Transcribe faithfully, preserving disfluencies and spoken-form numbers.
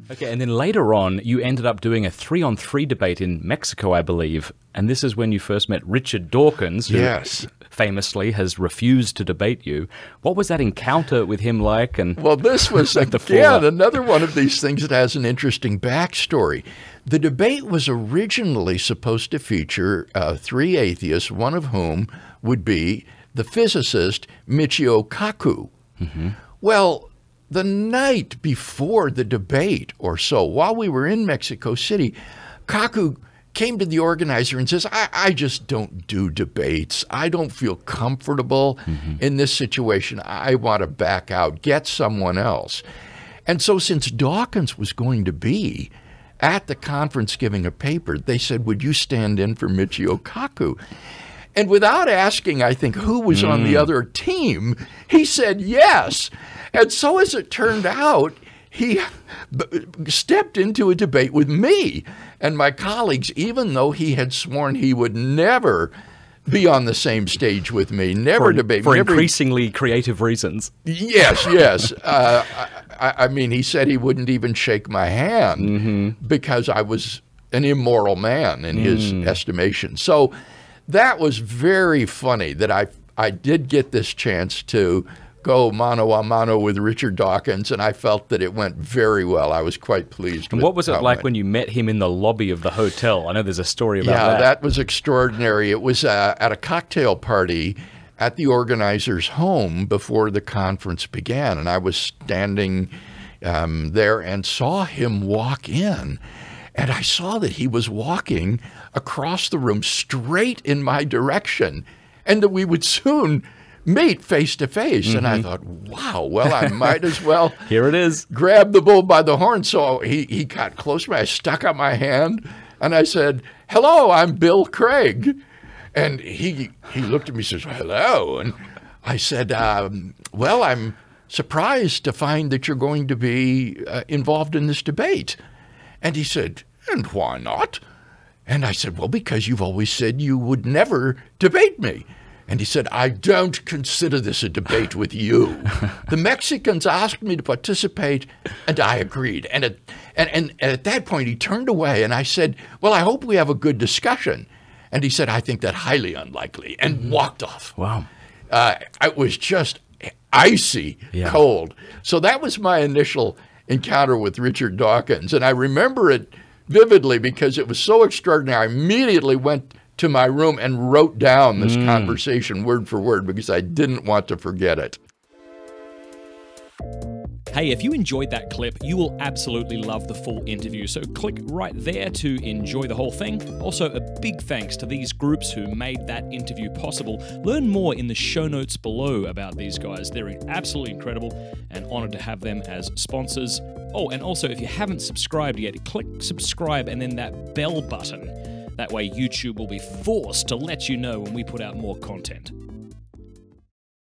Okay, and then later on, you ended up doing a three-on-three debate in Mexico, I believe. And this is when you first met Richard Dawkins, who yes. famously has refused to debate you. What was that encounter with him like? And well, this was, the again, another one of these things that has an interesting backstory. The debate was originally supposed to feature uh, three atheists, one of whom would be the physicist Michio Kaku. Mm-hmm. Well, the night before the debate or so, while we were in Mexico City, Kaku came to the organizer and says, I, I just don't do debates. I don't feel comfortable mm-hmm. in this situation. I want to back out, get someone else. And so since Dawkins was going to be at the conference giving a paper, they said, would you stand in for Michio Kaku? And without asking, I think, who was mm. on the other team, he said yes. And so as it turned out, he stepped into a debate with me and my colleagues, even though he had sworn he would never be on the same stage with me, never for, debate. For never, increasingly creative reasons. Yes, yes. uh, I, I mean, he said he wouldn't even shake my hand mm-hmm. because I was an immoral man in mm. his estimation. So that was very funny that I, I did get this chance to go mano a mano with Richard Dawkins, and I felt that it went very well. I was quite pleased. And with what was it how like it when you met him in the lobby of the hotel? I know there's a story about yeah, that. Yeah, that was extraordinary. It was uh, at a cocktail party at the organizer's home before the conference began, and I was standing um, there and saw him walk in, and I saw that he was walking across the room straight in my direction, and that we would soon meet face to face. Mm-hmm. And I thought, wow, well, I might as well here it is. Grab the bull by the horn. So he, he got close to me. I stuck out my hand and I said, hello, I'm Bill Craig. And he he looked at me and says, hello. And I said, um, well, I'm surprised to find that you're going to be uh, involved in this debate. And he said, and why not? And I said, well, because you've always said you would never debate me. And he said, I don't consider this a debate with you. The Mexicans asked me to participate, and I agreed. And at, and, and, and at that point, he turned away, and I said, well, I hope we have a good discussion. And he said, I think that highly unlikely, and mm-hmm. walked off. Wow. Uh, it was just icy yeah. cold. So that was my initial encounter with Richard Dawkins. And I remember it vividly because it was so extraordinary. I immediately went to my room and wrote down this mm. conversation word for word because I didn't want to forget it. Hey, if you enjoyed that clip, you will absolutely love the full interview, so click right there to enjoy the whole thing. Also, a big thanks to these groups who made that interview possible. Learn more in the show notes below about these guys. They're absolutely incredible and honored to have them as sponsors. Oh, and also, if you haven't subscribed yet, click subscribe and then that bell button. That way YouTube will be forced to let you know when we put out more content.